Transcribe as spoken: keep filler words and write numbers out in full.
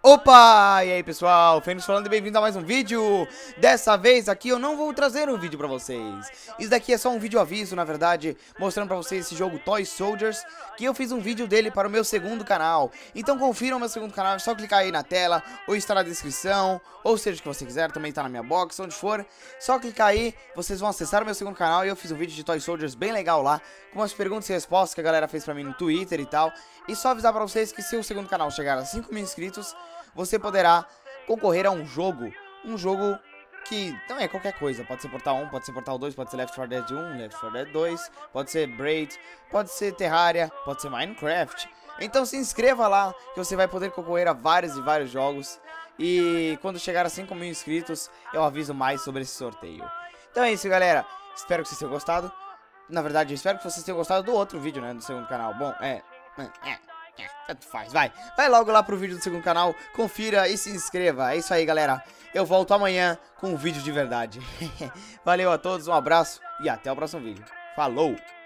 Opa! E aí pessoal, Fênix falando e bem-vindo a mais um vídeo. Dessa vez aqui eu não vou trazer um vídeo pra vocês. Isso daqui é só um vídeo aviso, na verdade, mostrando pra vocês esse jogo Toy Soldiers, que eu fiz um vídeo dele para o meu segundo canal. Então confiram o meu segundo canal, é só clicar aí na tela, ou está na descrição, ou seja o que você quiser, também está na minha box, onde for. Só clicar aí, vocês vão acessar o meu segundo canal e eu fiz um vídeo de Toy Soldiers bem legal lá, com umas perguntas e respostas que a galera fez pra mim no Twitter e tal. E só avisar pra vocês que se o segundo canal chegar a cinco mil inscritos, você poderá concorrer a um jogo, um jogo que não é qualquer coisa, pode ser Portal um, pode ser Portal dois, pode ser Left four Dead um, Left four Dead dois, pode ser Braid, pode ser Terraria, pode ser Minecraft. Então se inscreva lá, que você vai poder concorrer a vários e vários jogos, e quando chegar a cinco mil inscritos, eu aviso mais sobre esse sorteio. Então é isso, galera, espero que vocês tenham gostado. Na verdade, eu espero que vocês tenham gostado do outro vídeo, né, do segundo canal. Bom, é... é... É, tanto faz, vai. Vai logo lá pro vídeo do segundo canal, confira e se inscreva. É isso aí, galera. Eu volto amanhã com um vídeo de verdade. Valeu a todos, um abraço e até o próximo vídeo. Falou!